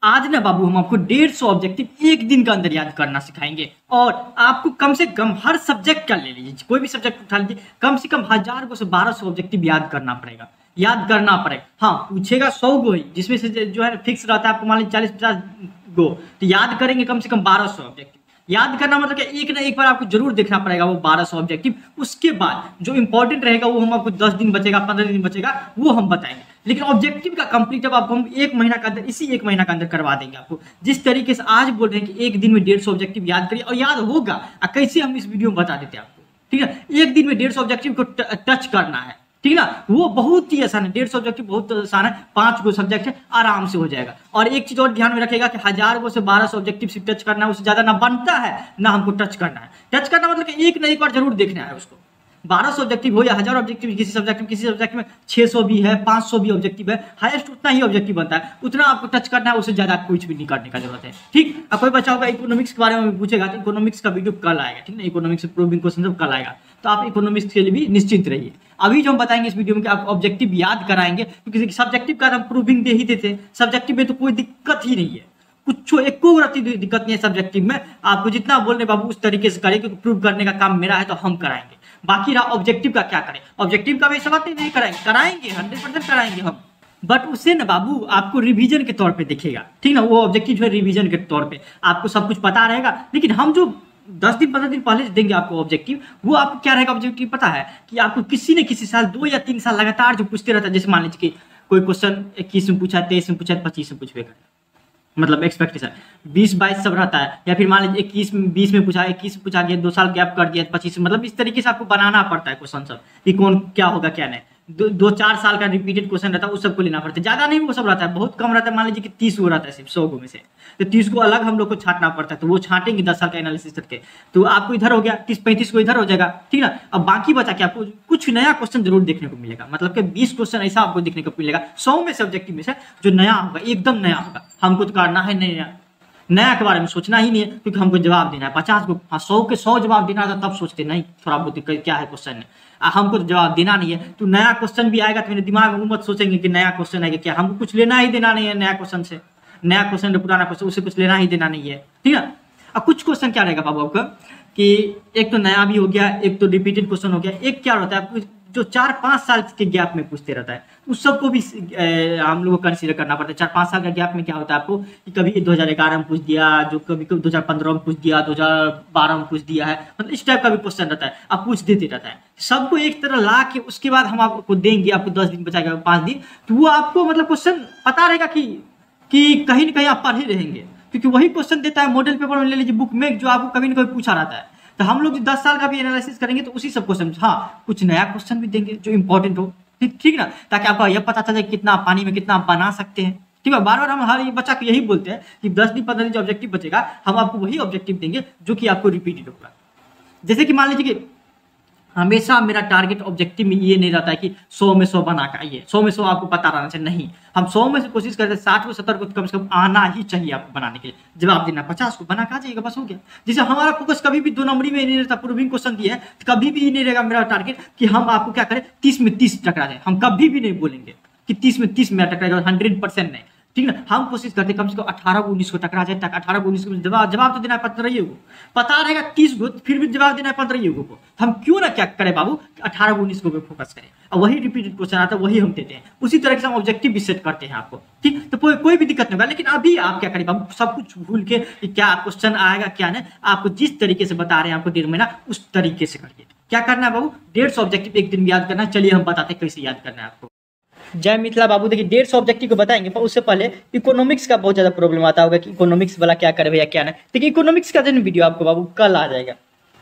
आज ना बाबू हम आपको 150 ऑब्जेक्टिव एक दिन के अंदर याद करना सिखाएंगे। और आपको कम से कम हर सब्जेक्ट का ले लीजिए, कोई भी सब्जेक्ट उठा लीजिए, कम से कम 1000 को से 1200 ऑब्जेक्टिव याद करना पड़ेगा, याद करना पड़ेगा। हाँ, पूछेगा 100 गो ही, जिसमें से जो है फिक्स रहता है आपको, मान लीजिए 40-50 गो, तो याद करेंगे कम से कम 1200 ऑब्जेक्टिव। याद करना मतलब कि एक ना एक बार आपको जरूर देखना पड़ेगा वो 1200 ऑब्जेक्टिव। उसके बाद जो इंपॉर्टेंट रहेगा वो हम आपको 10 दिन बचेगा, 15 दिन बचेगा, वो हम बताएंगे। लेकिन ऑब्जेक्टिव का कंप्लीट अब आपको हम 1 महीना के अंदर, इसी 1 महीना के अंदर करवा देंगे आपको। जिस तरीके से आज बोल रहे हैं कि एक दिन में 150 ऑब्जेक्टिव याद करिए और याद होगा, कैसे हम इस वीडियो में बता देते हैं आपको। ठीक है, एक दिन में 150 ऑब्जेक्टिव को टच करना है, ठीक ना, वो बहुत ही आसान है। 150 ऑब्जेक्टिव बहुत आसान है, 5 गो सब्जेक्ट है, आराम से हो जाएगा। और एक चीज और ध्यान में रखेगा कि 1000 गो से 1200 ऑब्जेक्टिव सिर्फ टच करना है, उससे ज्यादा ना बनता है ना हमको टच करना है। टच करना मतलब कि एक ना एक बार जरूर देखना है उसको। 1200 ऑब्जेक्टिव हो या 1000 ऑब्जेक्टिव, किसी सब्जेक्ट में 600 भी है, 500 भी ऑब्जेक्टिव है, हाईएस्ट उतना ही ऑब्जेक्टिव बनता है, उतना आपको टच करना है, उससे ज्यादा कुछ भी नहीं करने का जरूरत है। ठीक, अब कोई बच्चा होगा इकोनॉमिक्स के बारे में पूछेगा तो इकोनॉमिक्स का वीडियो कल आएगा, ठीक ना, इकोनॉमिक्स प्रूविंग क्वेश्चन सब कल आएगा, तो आप इकोनॉमिक्स के लिए भी निश्चिंत रहिए। अभी जो हम बताएंगे इस वीडियो में कि आप ऑब्जेक्टिव याद कराएंगे, क्योंकि सब्जेक्टिव का हम प्रूविंग दे ही देते, सब्जेक्टिव में तो कोई दिक्कत ही नहीं है, कुछ एको दिक्कत नहीं है सब्जेक्टिव में। आपको जितना बोलने बाबू उस तरीके से करें, क्योंकि प्रूव करने का काम मेरा है तो हम कराएंगे। बाकी रहा ऑब्जेक्टिव का क्या करें, ऑब्जेक्टिव का भी ऐसा बात नहीं कराएंगे 100% कराएंगे हम, बट उससे ना बाबू आपको रिवीजन के तौर पे दिखेगा, ठीक ना। वो ऑब्जेक्टिव जो है रिवीजन के तौर पे आपको सब कुछ पता रहेगा, लेकिन हम जो 10 दिन 15 दिन पहले देंगे आपको ऑब्जेक्टिव, वो आपको क्या रहेगा ऑब्जेक्टिव पता है कि आपको किसी न किसी साल 2 या 3 साल लगातार जो पूछते रहता है, जैसे मान लीजिए कि कोई क्वेश्चन 21 में पूछा, 23 में पूछा, 25 में पूछे, मतलब एक्सपेक्टेशन 20-22 सब रहता है, या फिर मान लीजिए 21-20 में पूछा, 21 में पूछा गया, 2 साल गैप कर दिया 25 में, मतलब इस तरीके से आपको बनाना पड़ता है क्वेश्चन सब कि कौन क्या होगा क्या नहीं। 2-4 साल का रिपीटेड क्वेश्चन रहता है, उस सबको लेना पड़ता है, ज्यादा नहीं वो सब रहता है, बहुत कम रहता है, मान लीजिए कि 30 गो रहता है सिर्फ 100 गो में से, तो 30 को अलग हम लोग को छांटना पड़ता है, तो वो छांटेंगे 10 साल का एनालिसिस करके, तो आपको इधर हो गया 30-35 को इधर हो जाएगा, ठीक ना। अब बाकी बचा कि आपको कुछ नया क्वेश्चन जरूर देखने को मिलेगा, मतलब कि 20 क्वेश्चन ऐसा आपको देखने को मिलेगा 100 में से ऑब्जेक्टिव में से जो नया होगा, एकदम नया होगा, हमको तो करना है नया के बारे में सोचना ही नहीं है, क्योंकि हमको जवाब देना है 50 को, 100 के 100 जवाब देना था तब सोचते नहीं थोड़ा बहुत क्या है क्वेश्चन, हमको तो जवाब देना नहीं है। तो नया क्वेश्चन भी आएगा तो मेरे दिमाग में मत सोचेंगे कि नया क्वेश्चन है क्या, हमको कुछ लेना ही देना नहीं है नया क्वेश्चन से, नया क्वेश्चन पुराना क्वेश्चन उससे कुछ लेना ही देना नहीं है, ठीक है। अब कुछ क्वेश्चन क्या रहेगा बाबू आपका कि एक तो नया भी हो गया, एक तो रिपीटेड क्वेश्चन हो गया, एक क्या होता है आपको जो 4-5 साल के गैप में पूछते रहता है, उस सबको भी हम लोग को कंसीडर करना पड़ता है। 4-5 साल का गैप में क्या होता है आपको कि कभी 2011 में पूछ दिया, जो कभी 2015 में पूछ दिया, 2012 में पूछ दिया है, मतलब इस टाइप का भी क्वेश्चन रहता है, आप पूछ देते रहता है। सबको एक तरह ला के उसके बाद हम आपको देंगे, आपको 10 दिन बचाएगा 5 दिन, तो वो आपको मतलब क्वेश्चन पता रहेगा कि कहीं ना कहीं आप पढ़ ही रहेंगे, क्योंकि वही क्वेश्चन देता है मॉडल पेपर में, ले लीजिए बुक में, जो आपको कभी ना कभी पूछा रहता है। तो हम लोग 10 साल का भी एनालिसिस करेंगे तो उसी सब क्वेश्चन, हाँ कुछ नया क्वेश्चन भी देंगे जो इंपॉर्टेंट हो, ठीक ना, ताकि आपको यह पता चले कितना पानी में कितना आप बना सकते हैं, ठीक है। बार बार हम हर बच्चा को यही बोलते हैं कि 10 दिन 15 दिन जो ऑब्जेक्टिव बचेगा हम आपको वही ऑब्जेक्टिव देंगे जो कि आपको रिपीटेड होगा। जैसे कि मान लीजिए कि हमेशा मेरा टारगेट ऑब्जेक्टिव में ये नहीं रहता है कि 100 में 100 बना के आइए, 100 में 100 आपको पता रहना चाहिए, नहीं, हम 100 में से कोशिश करते हैं 60 को 70 को कम से कम आना ही चाहिए आपको बनाने के लिए, जवाब देना 50 को बना के आ जाइएगा, बस हो गया। जैसे हमारा फोकस कभी भी 2 नंबरी में नहीं रहता, प्रूविंग क्वेश्चन दिया है तो कभी भी नहीं रहेगा मेरा टारगेट कि हम आपको क्या करें 30 में 30 टकरा जाए, हम कभी भी नहीं बोलेंगे कि 30 में 30 मेरा टकराएगा, 100% नहीं, ठीक ना। हम कोशिश करते कम से कम 18-19 को टकरा जाए, 18-19 को जवाब तो देना है 15 को, पता रहेगा 30 को फिर भी जवाब देना है 15 को, हम क्यों ना क्या करें बाबू 18-19 को फोकस करें, और वही रिपीटेड क्वेश्चन आता है वही हम देते हैं, उसी तरह से हम ऑब्जेक्टिव भी सेट करते हैं आपको, ठीक। तो कोई भी दिक्कत नहीं होगा। लेकिन अभी आप क्या करें बाबू, सब कुछ भूल के क्या क्वेश्चन आएगा क्या नहीं, आपको जिस तरीके से बता रहे हैं आपको 1.5 महीना, उस तरीके से करिए। क्या करना है बाबू, 150 ऑब्जेक्टिव एक दिन में याद करना है। चलिए हम बताते हैं कैसे याद करना है आपको। जय मिथिला बाबू, देखिए 150 ऑब्जेक्टिव को बताएंगे, पर उससे पहले इकोनॉमिक्स का बहुत ज्यादा प्रॉब्लम आता होगा कि इकोनॉमिक्स वाला क्या करे भैया क्या नहीं। देखिए इकोनॉमिक्स का जो वीडियो आपको बाबू कल आ जाएगा,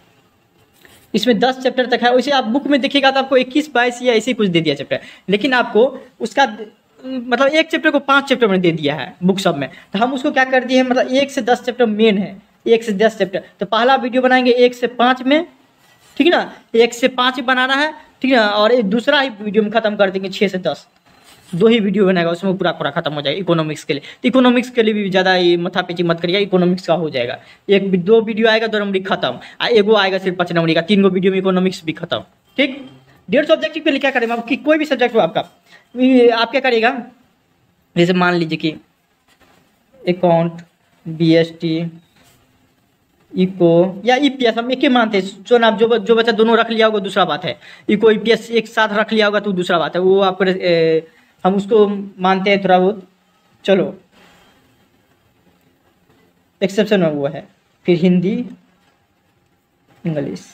इसमें 10 चैप्टर तक है। वैसे आप बुक में देखिएगा तो आपको 21-22 या ऐसे कुछ दे दिया चैप्टर, लेकिन आपको उसका मतलब एक चैप्टर को 5 चैप्टर में दे दिया है बुक सब में, तो हम उसको क्या कर दिए हैं, मतलब 1 से 10 चैप्टर मेन है, 1 से 10 चैप्टर। तो पहला वीडियो बनाएंगे 1 से 5 में, ठीक है ना, 1 से 5 बनाना है, ठीक है ना, और दूसरा ही वीडियो में खत्म कर देंगे 6 से 10, 2 ही वीडियो बनाएगा, उसमें पूरा खत्म हो जाएगा इकोनॉमिक्स के लिए। तो इकोनॉमिक्स के लिए भी ज़्यादा ये माथा पेची मत करिएगा, इकोनॉमिक्स का हो जाएगा, 1-2 वीडियो आएगा 2 नंबरी खत्म, एगो आएगा सिर्फ 5 नंबरी का, 3 गो वीडियो में इकोनॉमिक्स भी खत्म, ठीक। 150 ऑब्जेक्टिव के लिए क्या करेंगे, कि कोई भी सब्जेक्ट हो आपका, आप क्या करिएगा, जैसे मान लीजिए कि अकाउंट, बीएसटी, इको या ईपीएस हम एक ही मानते हैं। जो ना जो बच्चा दोनों रख लिया होगा दूसरा बात है, इको ईपीएस एक साथ रख लिया होगा तो दूसरा बात है, वो आपको हम उसको मानते हैं थोड़ा बहुत। चलो एक्सेप्शन में वो है। फिर Hindi, English,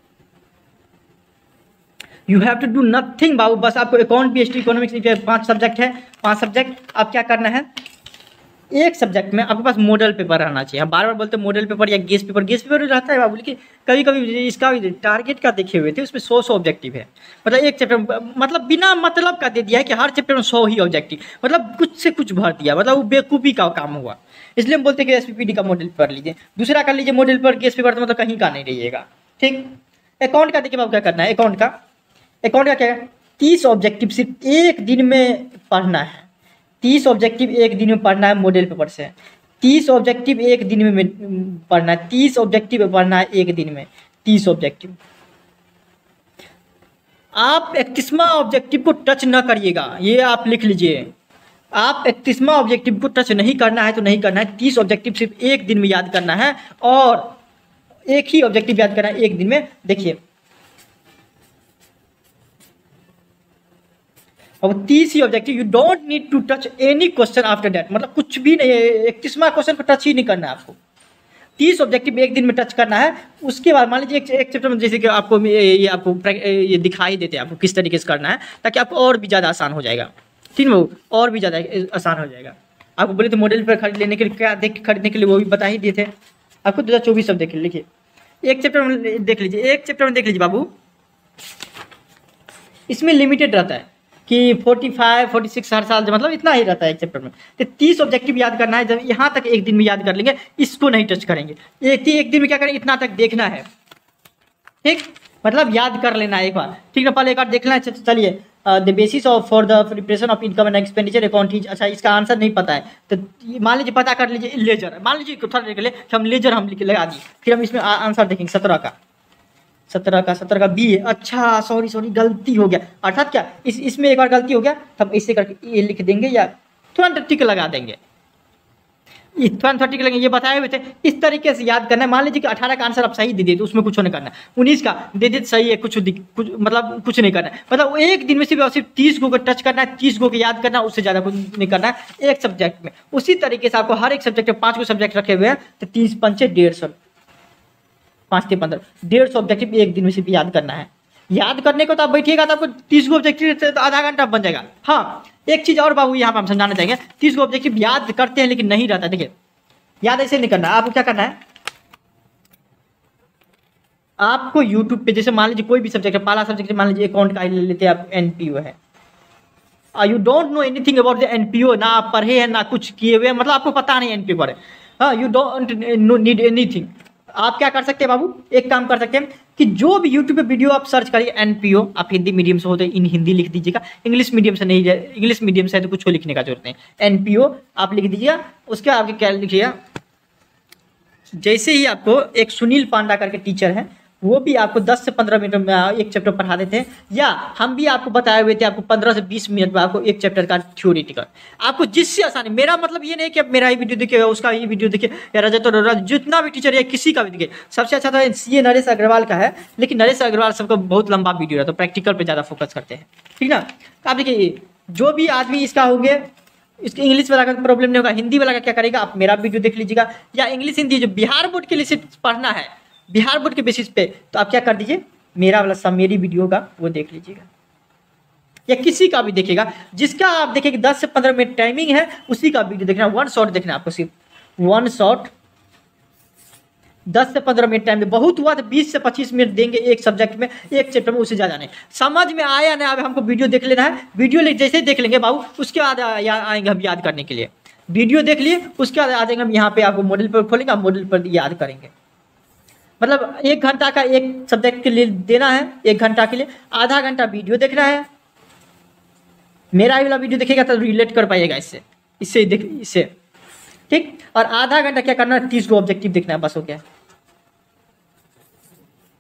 you have to do nothing बाबू, बस आपको अकाउंट, बीएसटी, इकोनॉमिक्स, 5 सब्जेक्ट है, 5 सब्जेक्ट। अब क्या करना है, एक सब्जेक्ट में आपके पास मॉडल पेपर रहना चाहिए। हम बार बार बोलते हैं मॉडल पेपर या गेस्ट पेपर, गेस्ट पेपर रहता है बाबू, लेकिन कभी कभी इसका टारगेट का देखे हुए थे, उसमें 100 ऑब्जेक्टिव है। मतलब एक चैप्टर मतलब बिना मतलब का दे दिया है कि हर चैप्टर में 100 ही ऑब्जेक्टिव, मतलब कुछ से कुछ भर दिया, मतलब वो बेवकूफ़ी का काम हुआ। इसलिए हम बोलते हैं कि एसपीपीडी का मॉडल पेपर लीजिए, दूसरा कर लीजिए मॉडल पेपर, गेस्ट पेपर तो मतलब कहीं का नहीं रहिएगा। ठीक, अकाउंट का देखिए बाबू क्या करना है, अकाउंट का क्या है, 30 ऑब्जेक्टिव सिर्फ एक दिन में पढ़ना है। 30 ऑब्जेक्टिव एक दिन में पढ़ना है मॉडल पेपर से, 30 ऑब्जेक्टिव एक दिन में पढ़ना है, 30 ऑब्जेक्टिव पढ़ना है एक दिन में, 30 ऑब्जेक्टिव। आप 31वां ऑब्जेक्टिव को टच न करिएगा, ये आप लिख लीजिए। आप 31वां ऑब्जेक्टिव को टच नहीं करना है तो नहीं करना है। 30 ऑब्जेक्टिव सिर्फ एक दिन में याद करना है और एक ही ऑब्जेक्टिव याद करना है एक दिन में। देखिए अब 30 ही objective, you don't need to touch any question after that, मतलब कुछ भी नहीं है, 31वां क्वेश्चन को टच ही नहीं करना है आपको। 30 ऑब्जेक्टिव एक दिन में टच करना है। उसके बाद मान लीजिए एक चैप्टर में जैसे कि आपको ये आपको ये दिखाई देते हैं आपको किस तरीके से करना है, ताकि आपको और भी ज़्यादा आसान हो जाएगा। ठीक है, और भी ज़्यादा आसान हो जाएगा। आपको बोले तो मॉडल पर खरीद लेने के लिए क्या देख खरीदने के लिए वो भी बता ही दिए थे आपको। 2024 अब देख लिखिए, एक चैप्टर में देख लीजिए, एक चैप्टर में देख लीजिए बाबू, इसमें लिमिटेड रहता है कि 45 46 हर साल, मतलब इतना ही रहता है एक चैप्टर में। तो 30 ऑब्जेक्टिव याद करना है, जब यहाँ तक एक दिन में याद कर लेंगे, इसको नहीं टच करेंगे। एक दिन में क्या करेंगे, इतना तक देखना है। ठीक, मतलब याद कर लेना है एक बार। ठीक है, पहले एक बार देखना है। चलिए, the basis of for the preparation of income and expenditure account is, अच्छा इसका आंसर नहीं पता है तो मान लीजिए पता कर लीजिए, लेजर, मान लीजिए थोड़ा देर के लिए हम लेजर हम लगा दिए, फिर हम इसमें आंसर देखेंगे 17 का बी है। अच्छा सॉरी गलती हो गया, अर्थात क्या इसमें एक बार गलती हो गया तो हम इससे करके ये लिख देंगे या तुरंत टिक लगा देंगे, तुरंत टिक लगेंगे। ये बताए हुए थे, इस तरीके से याद करना है। मान लीजिए कि 18 का आंसर आप सही दे दिए तो उसमें कुछ नहीं करना है, 19 का दे दिए सही है, कुछ मतलब कुछ नहीं करना है। मतलब एक दिन में सिर्फ 30 को टच करना है, 30 को याद करना है, उससे ज़्यादा कुछ नहीं करना है एक सब्जेक्ट में। उसी तरीके से आपको हर एक सब्जेक्ट में 5 को सब्जेक्ट रखे हुए हैं तो 30 पंचे 150, 5 के 15, 150 ऑब्जेक्टिव एक दिन में सिर्फ याद करना है। याद करने को तो आप बैठिएगा तो आपको 30 को ऑब्जेक्टिव तो आधा घंटा बन जाएगा। हाँ, एक चीज़ और बाबू यहाँ पर हम समझाना चाहेंगे, 30 को ऑब्जेक्टिव याद करते हैं लेकिन नहीं रहता। देखिए याद ऐसे नहीं करना, आपको क्या करना है, आपको यूट्यूब पे जैसे मान लीजिए कोई भी सब्जेक्ट है, पहला सब्जेक्ट मान लीजिए अकाउंट का ले लेते हैं आप, एनपीओ है, you don't know anything about the NPO, ना आप पढ़े हैं ना कुछ किए हुए, मतलब आपको पता नहीं एनपीओ पढ़े। हाँ, यू डोंट नीड एनीथिंग। आप क्या कर सकते हैं बाबू, एक काम कर सकते हैं कि जो भी यूट्यूब पे वीडियो आप सर्च करिए एनपीओ, आप हिंदी मीडियम से होते हैं इन हिंदी लिख दीजिएगा, इंग्लिश मीडियम से नहीं, इंग्लिश मीडियम से है तो कुछ को लिखने का जरूरत नहीं, एनपीओ आप लिख दीजिएगा। उसके आगे क्या लिखिएगा, जैसे ही आपको एक सुनील पांडा करके टीचर है, वो भी आपको 10 से 15 मिनट में एक चैप्टर पढ़ा देते हैं, या हम भी आपको बताए हुए थे आपको 15 से 20 मिनट में आपको एक चैप्टर का थ्योरेटिकल, आपको जिससे आसानी। मेरा मतलब ये नहीं कि आप मेरा ही वीडियो देखिए उसका ही वीडियो देखिए, या रजत और जितना भी टीचर है किसी का भी देखिए। सबसे अच्छा तो सीए नरेश अग्रवाल का है, लेकिन नरेश अग्रवाल सबका बहुत लंबा वीडियो है तो प्रैक्टिकल पर ज़्यादा फोकस करते हैं। ठीक ना, आप देखिए जो भी आदमी इसका होंगे, इसके इंग्लिश वाला का प्रॉब्लम नहीं होगा, हिंदी वाला का क्या करेगा, आप मेरा वीडियो देख लीजिएगा, या इंग्लिश हिंदी जो बिहार बोर्ड के लिए सिर्फ पढ़ना है, बिहार बोर्ड के बेसिस पे, तो आप क्या कर दीजिए, मेरा वाला सब मेरी वीडियो का वो देख लीजिएगा, या किसी का भी देखिएगा जिसका आप देखेंगे 10 से 15 मिनट टाइमिंग है, उसी का वीडियो देखना, वन शॉट देखना आपको, सिर्फ वन शॉट 10 से 15 मिनट टाइम में, बहुत हुआ तो 20 से 25 मिनट देंगे एक सब्जेक्ट में, एक चैप्टर में, उससे ज़्यादा नहीं। समझ में आया ना, अब हमको वीडियो देख लेना है, वीडियो जैसे ही देख लेंगे बाबू, उसके बाद आएंगे हम याद करने के लिए। वीडियो देख लिए, उसके बाद आ जाएंगे हम यहाँ पे, आपको मॉडल पर खोलेंगे, आप मॉडल पर याद करेंगे। मतलब 1 घंटा का एक सब्जेक्ट के लिए देना है, 1 घंटा के लिए आधा घंटा वीडियो देखना है। मेरा ही वाला वीडियो देखेगा तो रिलेट कर पाएगा इससे ठीक। और आधा घंटा क्या करना है, 30 को ऑब्जेक्टिव देखना है, बस हो गया।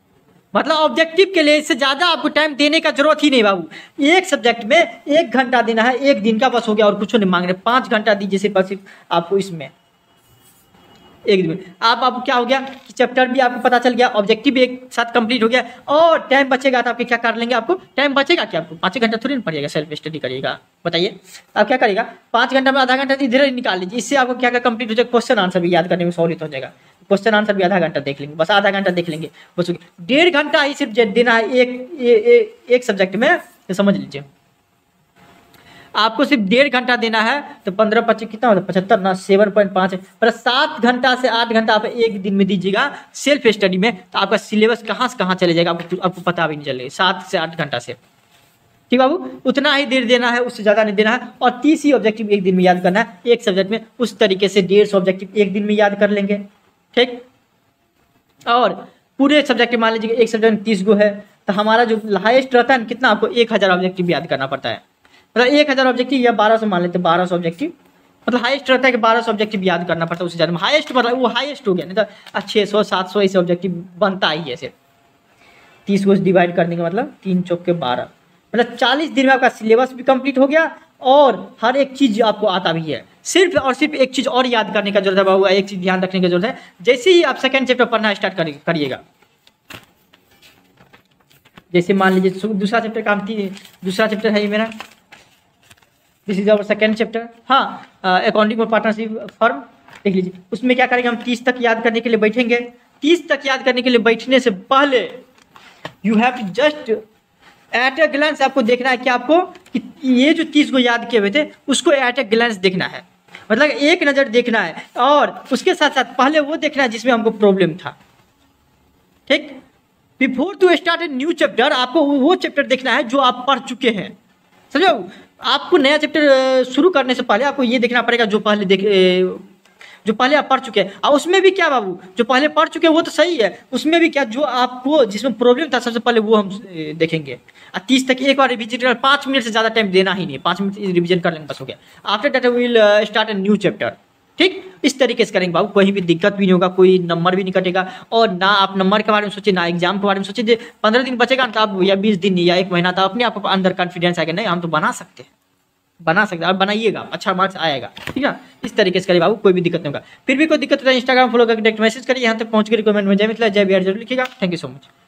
मतलब ऑब्जेक्टिव के लिए इससे ज़्यादा आपको टाइम देने का जरूरत ही नहीं बाबू। एक सब्जेक्ट में 1 घंटा देना है, 1 दिन का बस हो गया, और कुछ नहीं मांग रहे। 5 घंटा दीजिए सिर्फ आपको इसमें 1 दिन में। आप क्या हो गया कि चैप्टर भी आपको पता चल गया, ऑब्जेक्टिव भी एक साथ कंप्लीट हो गया, और टाइम बचेगा तो आपके क्या कर लेंगे, आपको टाइम बचेगा क्या, आपको 5 घंटा थोड़ी ना पड़ेगा सेल्फ स्टडी करिएगा। बताइए आप क्या करेगा, 5 घंटा में आधा घंटा इधर ही निकाल लीजिए, इससे आपको क्या कंप्लीट हो जाएगा, क्वेश्चन आंसर भी याद करने में सहूलियत हो जाएगा। क्वेश्चन आंसर भी आधा घंटा देख लेंगे, बस आधा घंटा देख लेंगे, बस 1.5 घंटा ही सिर्फ देना है एक सब्जेक्ट में। तो समझ लीजिए आपको सिर्फ 1.5 घंटा देना है, तो 15-25 कितना होता है, 75 ना, 7.5 मतलब 7 घंटा से 8 घंटा आप एक दिन में दीजिएगा सेल्फ स्टडी में, तो आपका सिलेबस कहाँ से कहाँ चले जाएगा आपको पता भी नहीं चलेगा। 7 से 8 घंटा से, ठीक बाबू, उतना ही देर देना है, उससे ज़्यादा नहीं देना है। और 30 ही ऑब्जेक्टिव एक दिन में याद करना है एक सब्जेक्ट में। उस तरीके से 150 ऑब्जेक्टिव एक दिन में याद कर लेंगे, ठीक। और पूरे सब्जेक्ट मान लीजिए एक सब्जेक्ट में 30 गो है, तो हमारा जो हाईएस्ट रहता है कितना, आपको 1000 ऑब्जेक्टिव याद करना पड़ता है। मतलब 1000 ऑब्जेक्टिव या 1200 मान लेते हैं, 1200 ऑब्जेक्टिव मतलब हाईएस्ट रहता है कि 1200 ऑब्जेक्टिव याद करना पड़ता है। उससे ज़्यादा हाईएस्ट मतलब वो हाईएस्ट हो गया, नहीं तो 600-700 ऐसे ऑब्जेक्टिव बनता ही है। ऐसे 30 को डिवाइड करने का मतलब 3 चौक के 12, मतलब 40 दिन में आपका सिलेबस भी कंप्लीट हो गया, और हर एक चीज़ आपको आता भी है। सिर्फ और सिर्फ एक चीज़ और याद करने का जरूरत है बाबू, एक चीज़ ध्यान रखने की जरूरत है। जैसे ही आप सेकंड चैप्टर पढ़ना स्टार्ट करिएगा, जैसे मान लीजिए दूसरा चैप्टर का दूसरा चैप्टर है ये मेरा, this is our second chapter, हाँ, अकाउंटिंग और पार्टनरशिप फर्म, देख लीजिए। उसमें क्या करेंगे, हम 30 तक याद करने के लिए बैठेंगे। 30 तक याद करने के लिए बैठने से पहले you have to just at a glance आपको देखना है कि आपको कि ये जो 30 को याद किए हुए थे उसको एट ए ग्लांस देखना है, मतलब एक नज़र देखना है, और उसके साथ साथ पहले वो देखना है जिसमें हमको प्रॉब्लम था, ठीक। Before to start a new chapter आपको वो चैप्टर देखना है जो आप पढ़ चुके हैं, समझो। आपको नया चैप्टर शुरू करने से पहले आपको ये देखना पड़ेगा जो पहले आप पढ़ चुके हैं। और उसमें भी क्या बाबू, जो पहले पढ़ चुके हैं वो तो सही है, उसमें भी क्या जो आपको जिसमें प्रॉब्लम था सबसे पहले वो हम देखेंगे। 30 तक एक बार रिविजन कर, 5 मिनट से ज़्यादा टाइम देना ही नहीं, 5 मिनट रिविजन कर लेंगे बस हो गया। After that we will start a new chapter, ठीक। इस तरीके से करेंगे बाबू, कोई भी दिक्कत भी नहीं होगा, कोई नंबर भी नहीं कटेगा, और ना आप नंबर के बारे में सोचिए, ना एग्जाम के बारे में सोचिए। 15 दिन बचेगा ना, तो आप या 20 दिन या 1 महीना, तो अपने आप अंदर कॉन्फिडेंस आएगा, नहीं हम तो बना सकते हैं, आप बनाइएगा, अच्छा मार्क्स आएगा, ठीक है। इस तरीके से करिए बाबू, कोई भी दिक्कत नहीं होगा। फिर भी कोई दिक्कत होता है इंस्टाग्राम फॉलो करके डायरेक्ट मैसेज करिए। यहाँ तक पहुँच के कमेंट में जय मिथिला जय बिहार जरूर लिखिएगा। Thank you so much.